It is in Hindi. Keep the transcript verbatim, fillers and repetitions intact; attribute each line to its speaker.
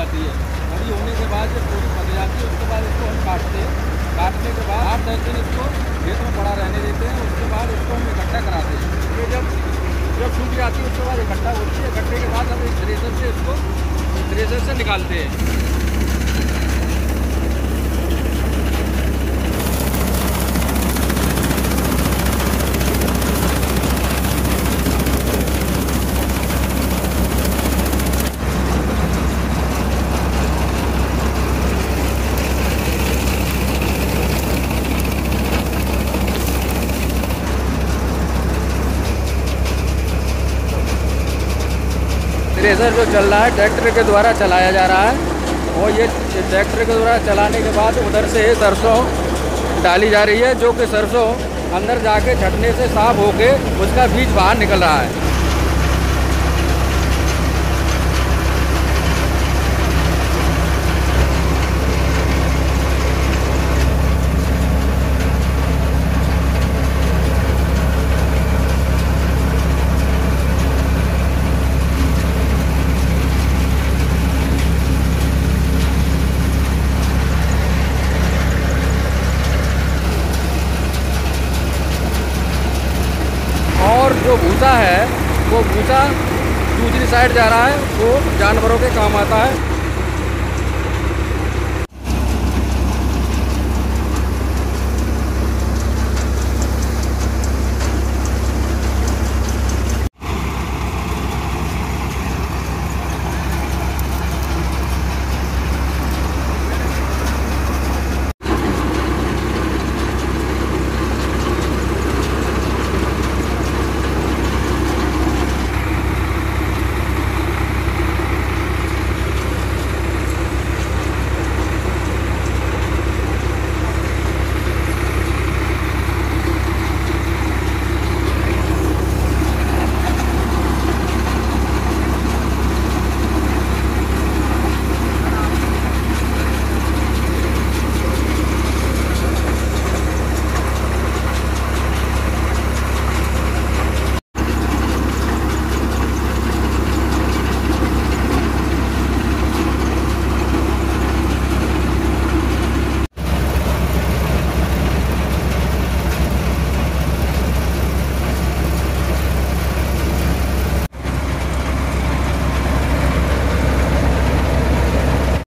Speaker 1: जाती है। बड़ी होने के बाद जब पूरी पक जाती है उसके बाद इसको हम काटते हैं। काटने के बाद आठ दस दिन इसको खेत में पड़ा रहने देते हैं। उसके बाद इसको हम इकट्ठा कराते हैं। ये जब जब सूख जाती है उसके बाद इकट्ठा होती है। इकट्ठे के बाद हम इस थ्रेसर से इसको थ्रेसर से निकालते हैं। थ्रेसर जो चल रहा है ट्रैक्टर के द्वारा चलाया जा रहा है और ये ट्रैक्टर के द्वारा चलाने के बाद उधर से सरसों डाली जा रही है, जो कि सरसों अंदर जाके छटने से साफ होके उसका बीज बाहर निकल रहा है। और जो भूसा है वो भूसा दूसरी साइड जा रहा है, वो जानवरों के काम आता है।